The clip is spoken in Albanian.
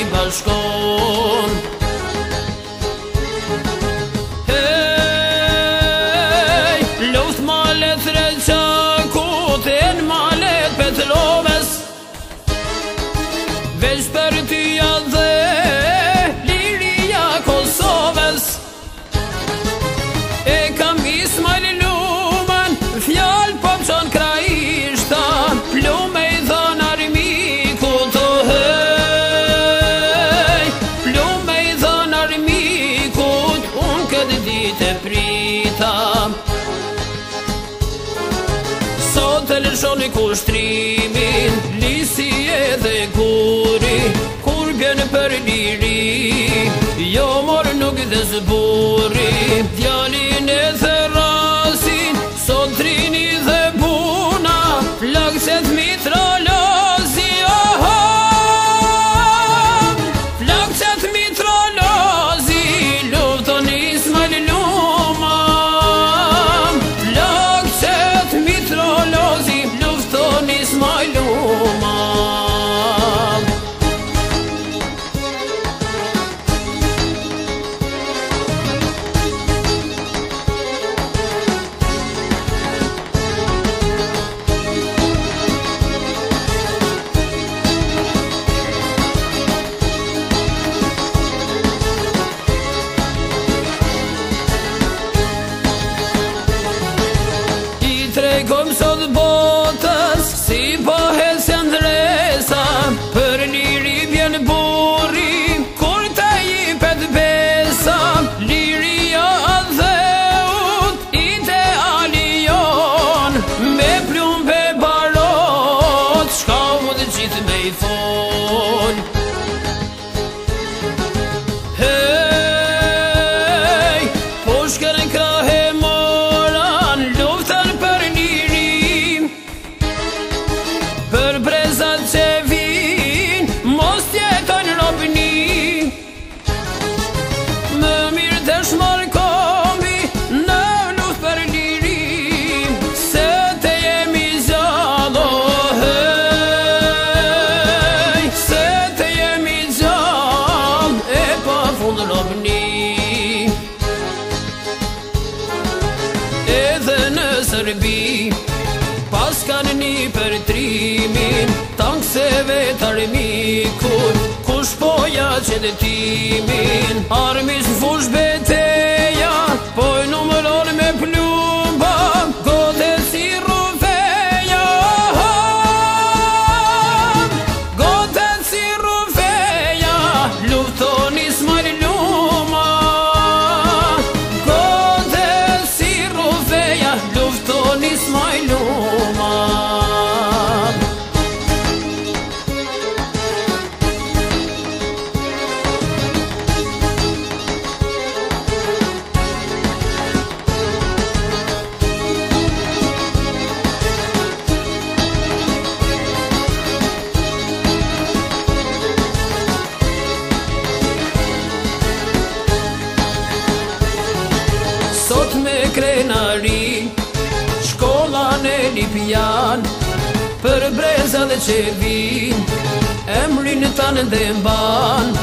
bashkon. Hej, luft malet Reçakut, en malet Petroves, veç për tyja dhe liria Kosovës. E kam Ismail Lumen, fjall po më qon kraishta, plume i thon armikut, o hej, plume i thon armikut, unë këtë ditë e prita. Sot e lëshoni kushtrimin, lisi edhe kuri, kur bjen për liri, jo morë nuk dhe zburi, djalin e therasin, sot trini dhe buna, flakset mitralozi, oho, flakset mitralozi, lufton Ismail Luman, flakset mitralozi, lufton Ismail Luman. Tregom sot botës, si po hesen dresa, për liri bjen burri, kur të jipet besa, liria adheut, idealion, me plumbe barot, shka u dhe qitë me i fol. Hej, po shkërën krahe moran, luftën për lirim, për brezat që vin, mos tjetojnë robni. Më mirë të shmar kombi në luft për lirim, se të jemi gjallë, oh, hej, se të jemi gjallë, e pa fund robni. Edhe në Serbi, pas kanë një përtrimin, tankseve të armikut, kush poja qedetimin, armis në fush beteja, poj numëron me plumba, godet si rufeja, godet si rufeja, lufton Ismail Luman, godet si rufeja, lufton Ismail Luman. Sot me krenari, shkollan e Lipjan, për breza dhe që vin, emrin tanë dhe mban,